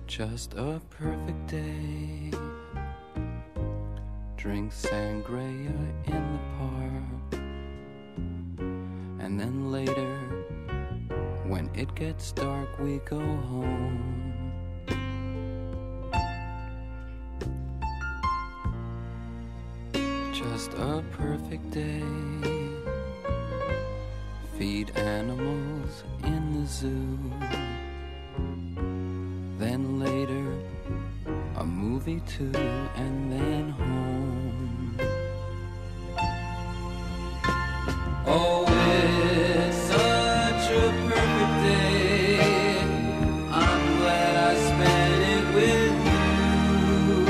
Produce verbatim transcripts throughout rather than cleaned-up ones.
Just a perfect day. Drink sangria in the park. And then later, when it gets dark, we go home. Just a perfect day. Feed animals in the zoo. Then later, a movie too, and then home. Oh, it's such a perfect day. I'm glad I spent it with you.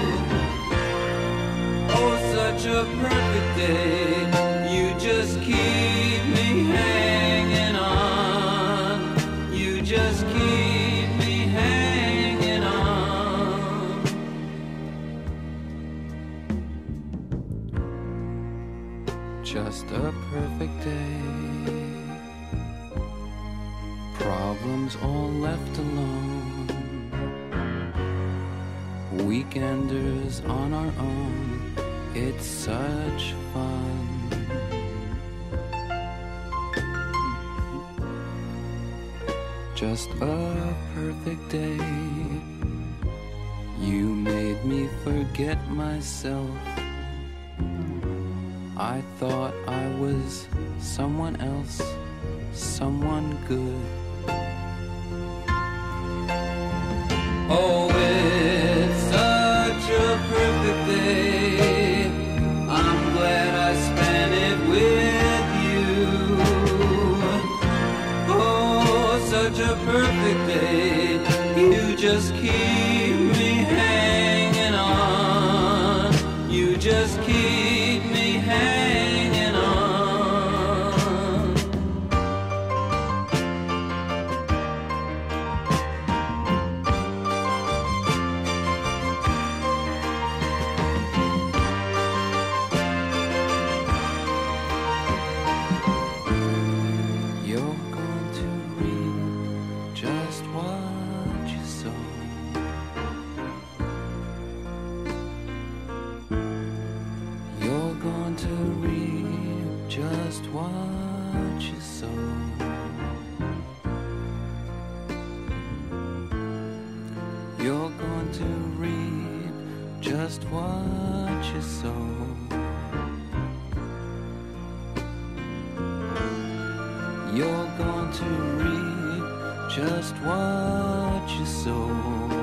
Oh, such a perfect day. You just keep me hanging on. You just keep me hanging on. Just a perfect day. Problems all left alone. Weekenders on our own. It's such fun. Just a perfect day. You made me forget myself. I thought I was someone else, someone good. Oh, it's such a perfect day. I'm glad I spent it with you. Oh, such a perfect day. You just keep me hanging on. You just keep me hanging on. You're going to reap just what you sow. You're going to reap just what you sow. You're going to reap just what you sow. You're going to reap just what you sow.